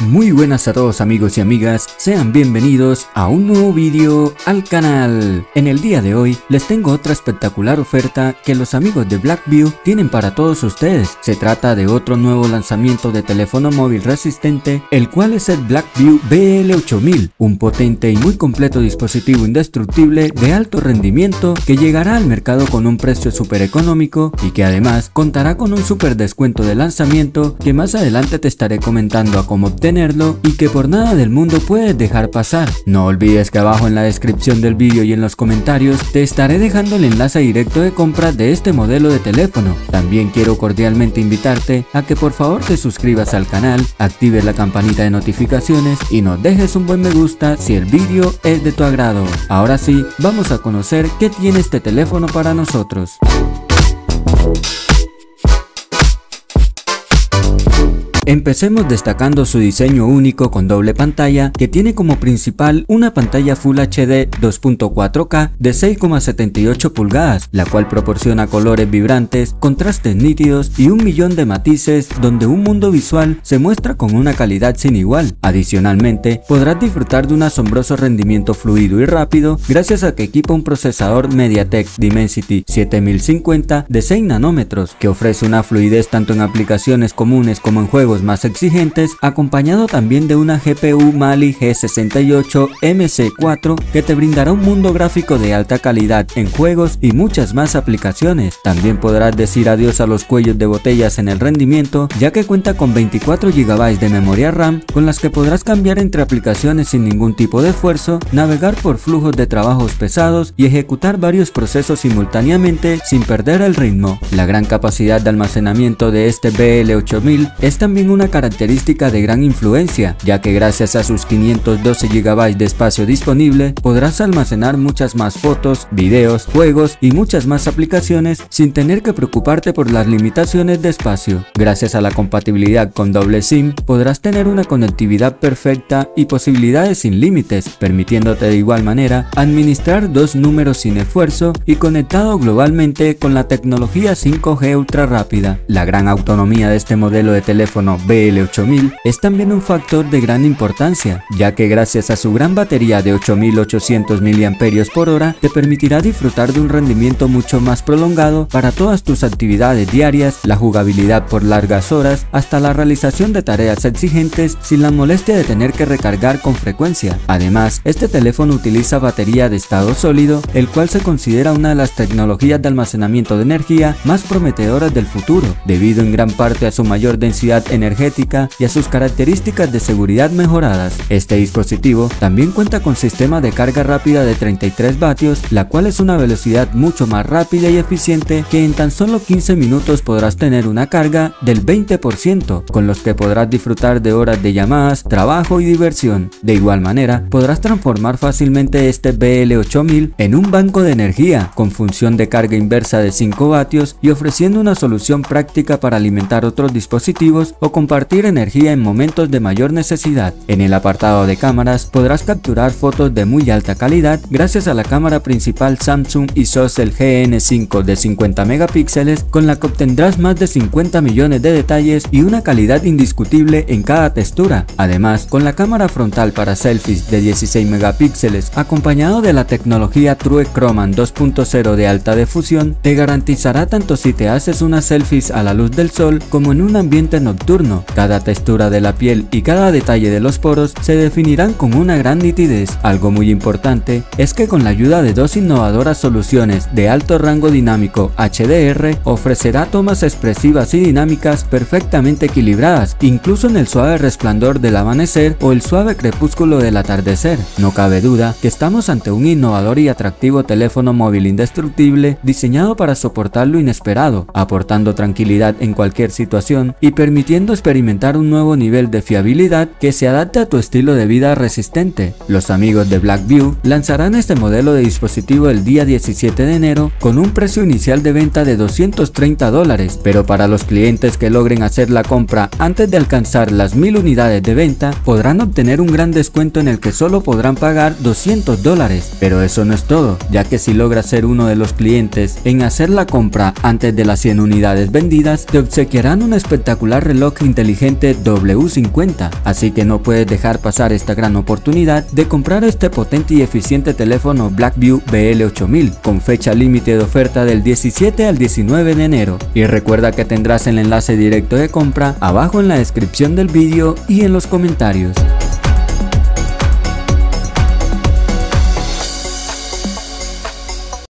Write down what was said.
Muy buenas a todos amigos y amigas, sean bienvenidos a un nuevo vídeo al canal. En el día de hoy les tengo otra espectacular oferta que los amigos de Blackview tienen para todos ustedes. Se trata de otro nuevo lanzamiento de teléfono móvil resistente, el cual es el Blackview BL8000, un potente y muy completo dispositivo indestructible de alto rendimiento que llegará al mercado con un precio súper económico y que además contará con un súper descuento de lanzamiento que más adelante te estaré comentando a cómo obtenerlo y que por nada del mundo puedes dejar pasar. No olvides que abajo en la descripción del vídeo y en los comentarios te estaré dejando el enlace directo de compra de este modelo de teléfono. También quiero cordialmente invitarte a que por favor te suscribas al canal, actives la campanita de notificaciones y nos dejes un buen me gusta si el vídeo es de tu agrado. Ahora sí, vamos a conocer qué tiene este teléfono para nosotros. Empecemos destacando su diseño único con doble pantalla que tiene como principal una pantalla Full HD 2.4K de 6,78 pulgadas, la cual proporciona colores vibrantes, contrastes nítidos y un millón de matices donde un mundo visual se muestra con una calidad sin igual. Adicionalmente, podrás disfrutar de un asombroso rendimiento fluido y rápido gracias a que equipa un procesador MediaTek Dimensity 7050 de 6 nanómetros que ofrece una fluidez tanto en aplicaciones comunes como en juegos más exigentes, acompañado también de una GPU Mali G68 MC4 que te brindará un mundo gráfico de alta calidad en juegos y muchas más aplicaciones. También podrás decir adiós a los cuellos de botellas en el rendimiento, ya que cuenta con 24 GB de memoria RAM con las que podrás cambiar entre aplicaciones sin ningún tipo de esfuerzo, navegar por flujos de trabajos pesados y ejecutar varios procesos simultáneamente sin perder el ritmo. La gran capacidad de almacenamiento de este BL8000 es también una característica de gran influencia, ya que gracias a sus 512 GB de espacio disponible podrás almacenar muchas más fotos, videos, juegos y muchas más aplicaciones sin tener que preocuparte por las limitaciones de espacio. Gracias a la compatibilidad con doble SIM podrás tener una conectividad perfecta y posibilidades sin límites, permitiéndote de igual manera administrar dos números sin esfuerzo y conectado globalmente con la tecnología 5G ultra rápida. La gran autonomía de este modelo de teléfono BL8000 es también un factor de gran importancia, ya que gracias a su gran batería de 8800 mAh te permitirá disfrutar de un rendimiento mucho más prolongado para todas tus actividades diarias, la jugabilidad por largas horas, hasta la realización de tareas exigentes sin la molestia de tener que recargar con frecuencia. Además, este teléfono utiliza batería de estado sólido, el cual se considera una de las tecnologías de almacenamiento de energía más prometedoras del futuro, debido en gran parte a su mayor densidad energética y a sus características de seguridad mejoradas. Este dispositivo también cuenta con sistema de carga rápida de 33 vatios, la cual es una velocidad mucho más rápida y eficiente que en tan solo 15 minutos podrás tener una carga del 20%, con los que podrás disfrutar de horas de llamadas, trabajo y diversión. De igual manera, podrás transformar fácilmente este BL8000 en un banco de energía con función de carga inversa de 5 vatios y ofreciendo una solución práctica para alimentar otros dispositivos o compartir energía en momentos de mayor necesidad. En el apartado de cámaras podrás capturar fotos de muy alta calidad gracias a la cámara principal Samsung ISOCELL GN5 de 50 megapíxeles con la que obtendrás más de 50 millones de detalles y una calidad indiscutible en cada textura. Además, con la cámara frontal para selfies de 16 megapíxeles acompañado de la tecnología True Chroman 2.0 de alta difusión te garantizará tanto si te haces unas selfies a la luz del sol como en un ambiente nocturno. Cada textura de la piel y cada detalle de los poros se definirán con una gran nitidez. Algo muy importante es que con la ayuda de dos innovadoras soluciones de alto rango dinámico HDR ofrecerá tomas expresivas y dinámicas perfectamente equilibradas, incluso en el suave resplandor del amanecer o el suave crepúsculo del atardecer. No cabe duda que estamos ante un innovador y atractivo teléfono móvil indestructible diseñado para soportar lo inesperado, aportando tranquilidad en cualquier situación y permitiendo experimentar un nuevo nivel de fiabilidad que se adapte a tu estilo de vida resistente. Los amigos de Blackview lanzarán este modelo de dispositivo el día 17 de enero con un precio inicial de venta de $230, pero para los clientes que logren hacer la compra antes de alcanzar las 1000 unidades de venta podrán obtener un gran descuento en el que solo podrán pagar $200. Pero eso no es todo, ya que si logras ser uno de los clientes en hacer la compra antes de las 100 unidades vendidas, te obsequiarán un espectacular reloj reloj inteligente W50, así que no puedes dejar pasar esta gran oportunidad de comprar este potente y eficiente teléfono Blackview BL8000 con fecha límite de oferta del 17 al 19 de enero. Y recuerda que tendrás el enlace directo de compra abajo en la descripción del vídeo y en los comentarios.